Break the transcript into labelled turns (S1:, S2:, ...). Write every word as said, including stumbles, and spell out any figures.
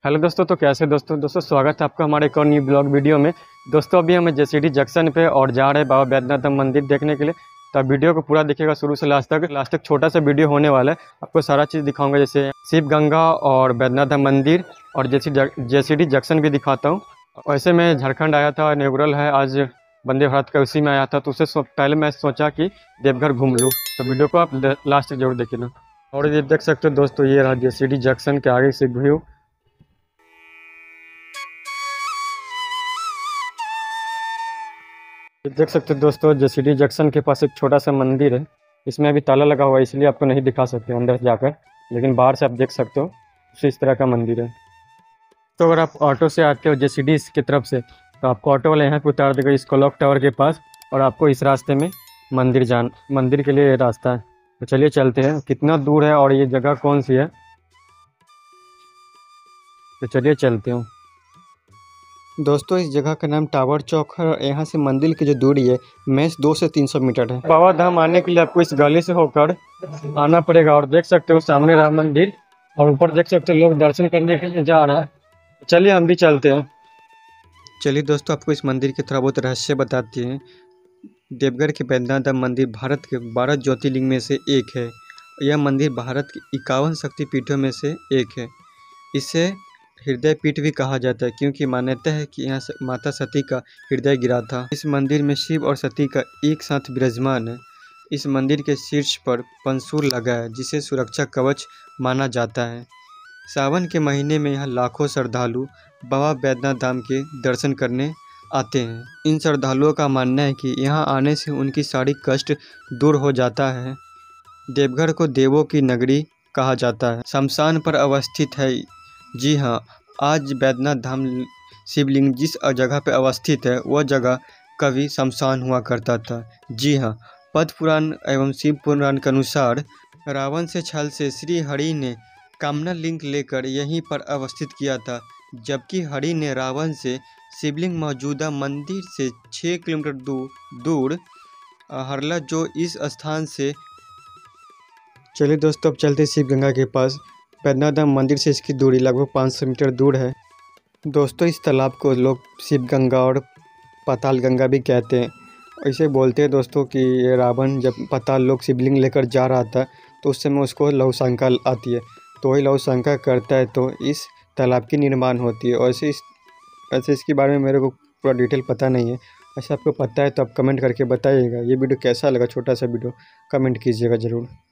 S1: Hello दोस्तों, तो कैसे दोस्तों दोस्तों स्वागत है आपका हमारे एक और न्यू ब्लॉग वीडियो में। दोस्तों अभी हम जेसीडी जंक्शन पे और जा रहे हैं बाबा बैद्यनाथ धाम मंदिर देखने के लिए। तो आप वीडियो को पूरा देखिएगा शुरू से लास्ट तक। लास्ट तक छोटा सा वीडियो होने वाला है, आपको सारा चीज़ दिखाऊंगा, जैसे शिव गंगा और बैद्यनाथ धाम मंदिर और जेसीडी जंक्शन भी दिखाता हूँ। वैसे मैं झारखंड आया था, इनॉग्रल है आज वंदे भारत का, उसी में आया था, तो उससे पहले मैं सोचा कि देवघर घूम लूँ। तो वीडियो को आप लास्ट तक जरूर देखिए ना। और ये देख सकते हो दोस्तों, ये रहा जेसीडी जंक्शन के आगे से व्यू। देख सकते हो दोस्तों, जेसीडी जंक्शन के पास एक छोटा सा मंदिर है। इसमें अभी ताला लगा हुआ है, इसलिए आपको नहीं दिखा सकते अंदर जाकर, लेकिन बाहर से आप देख सकते हो इस तरह का मंदिर है। तो अगर आप ऑटो से आते हो जेसीडी की तरफ से, तो आपको ऑटो वाला यहाँ पे उतार देगा इस क्लॉक टावर के पास, और आपको इस रास्ते में मंदिर जान मंदिर के लिए रास्ता है। तो चलिए चलते हैं, कितना दूर है और ये जगह कौन सी है, तो चलिए चलते हो। दोस्तों इस जगह का नाम टावर चौक है, और यहाँ से मंदिर की जो दूरी है महज दो से तीन सौ मीटर है। बाबा धाम आने के लिए आपको इस गली से होकर आना पड़ेगा। और देख सकते हो सामने राम मंदिर, और ऊपर देख सकते हो लोग दर्शन करने के लिए जा रहा है। चलिए हम भी चलते हैं। चलिए दोस्तों, आपको इस मंदिर के थोड़ा बहुत रहस्य बताते हैं। देवघर के बैद्यनाथ धाम मंदिर भारत के बारह ज्योतिर्लिंग में से एक है। यह मंदिर भारत के इक्यावन शक्तिपीठों में से एक है। इसे हृदय पीठ भी कहा जाता है, क्योंकि मान्यता है कि यहाँ माता सती का हृदय गिरा था। इस मंदिर में शिव और सती का एक साथ विराजमान है। इस मंदिर के शीर्ष पर पंसूर लगा है, जिसे सुरक्षा कवच माना जाता है। सावन के महीने में यहाँ लाखों श्रद्धालु बाबा बैद्यनाथ धाम के दर्शन करने आते हैं। इन श्रद्धालुओं का मानना है कि यहाँ आने से उनकी सारी कष्ट दूर हो जाता है। देवघर को देवों की नगरी कहा जाता है। शमशान पर अवस्थित है। जी हाँ, आज बैद्यनाथ धाम शिवलिंग जिस जगह पर अवस्थित है, वह जगह कभी शमशान हुआ करता था। जी हाँ, पद्म पुराण एवं शिव पुराण के अनुसार रावण से छल से श्री हरि ने कामना लिंग लेकर यहीं पर अवस्थित किया था, जबकि हरि ने रावण से शिवलिंग मौजूदा मंदिर से छः किलोमीटर दूर दूर हरला, जो इस स्थान से। चलिए दोस्तों, अब चलते शिव गंगा के पास। बैद्यनाथ धाम मंदिर से इसकी दूरी लगभग पाँच सौ मीटर दूर है। दोस्तों इस तालाब को लोग शिव गंगा और पाताल गंगा भी कहते हैं। ऐसे बोलते हैं दोस्तों कि रावण जब पाताल लोक शिवलिंग लेकर जा रहा था, तो उस समय उसको लव शंका आती है, तो वही लव शंका करता है, तो इस तालाब की निर्माण होती है। और ऐसे इस ऐसे इसके बारे में मेरे को पूरा डिटेल पता नहीं है। ऐसे आपको पता है तो आप कमेंट करके बताइएगा। ये वीडियो कैसा लगा, छोटा सा वीडियो, कमेंट कीजिएगा ज़रूर।